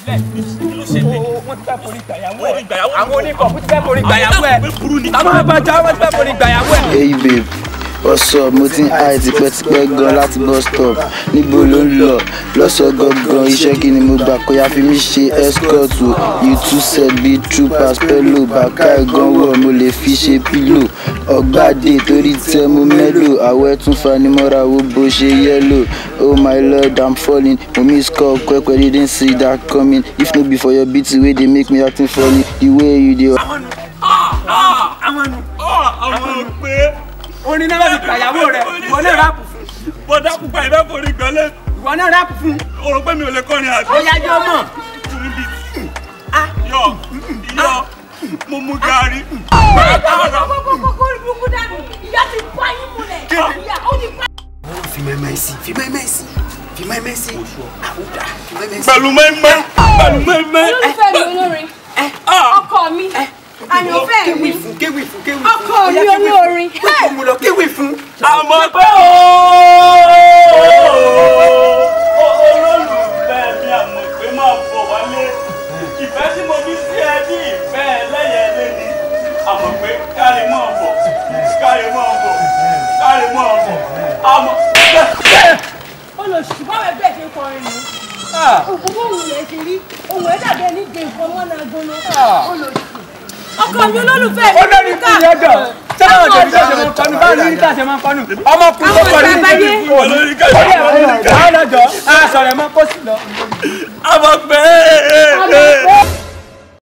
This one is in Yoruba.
wọ́n ti fẹ́ forí gbàyàwó ẹ̀. Àwọn oníkọ̀ọ́kú ti fẹ́ forí gbàyàwó ẹ̀. Àwọn àgbàjọ àwọn ti fẹ́ forí gbàyàwó ẹ̀. Hey babe, what's up? Mo ti ń high tipẹ́tipẹ́ gan láti bus stop. Níbo ló ń lọ? Lọ́sọ̀ gangan iṣẹ́ kí ni mo gbà kó yá fi mí ṣe escort o. You too said be true pass pẹ́lò. Bàkà ẹ̀gán wọ̀ mo lè fi ṣe pílò. Ọ̀gbádé torí tẹ́ mo mẹ́lò. Àwẹ̀ tún fanimọ́ra wo bó ṣe yẹ́lò. Oh my lord, I'm falling. Mo miss call kwẹ́kwẹ́ didn't see that coming. If no be for your beauty wey dey make me acting funny. The way you dey. Àwọn pé orin náà fi gbàyàwó rẹ̀ ìwọ náà ráàpù fún. Bọ̀dá pupa ìfẹ́ forí gbọ́lẹ̀. Ìwọ náà ráàpù fún. O rò pé mi ò lè kọrin àbí? Ó yájọ́ mọ̀. Yọ mo mú gàrí. Ìyá ti pa yín múlẹ̀. Ìyá ó ti pa. Fi mẹ́mẹ́ sí. Pẹ̀lú mẹ́mẹ́. Olólùfẹ́ mi olórin. Ọkọ mi. Àyànfẹ́ mi. Ọkọ mi olórin. Àmọ́ pé olólùfẹ́ mi àmọ̀ pé máa bọ̀ wálé. Ìfẹ́ tí mo bí sí ẹ bí ìfẹ́ ẹlẹ́yẹlé ni. Àmọ̀ pé kárí mọ́ ọ̀bọ̀. Àmọ̀. Olóṣù báwo ẹgbẹ́ ṣe ń kọrin ni? Òkú bóun lè ṣe rí. Òun ẹ̀ dàbí ẹni gbé nǹkan mọ́ náà gbóná. Olóṣù. Ọkọ mi olólùfẹ́ mi. Olórí kú ni ẹjọ́. Sẹ́wọ̀n tẹ̀lé ṣe máa ń kọnu báyìí ní ìta ṣe máa ń kọnu. Ọmọkùnrin tó kọ ní ìdílé fún olórí kẹ́kọ̀ọ́. Àwọn ọ̀dọ́ a sọ̀rọ̀ ẹ̀ mọ́ kó sì lọ. Àmọ̀ pé.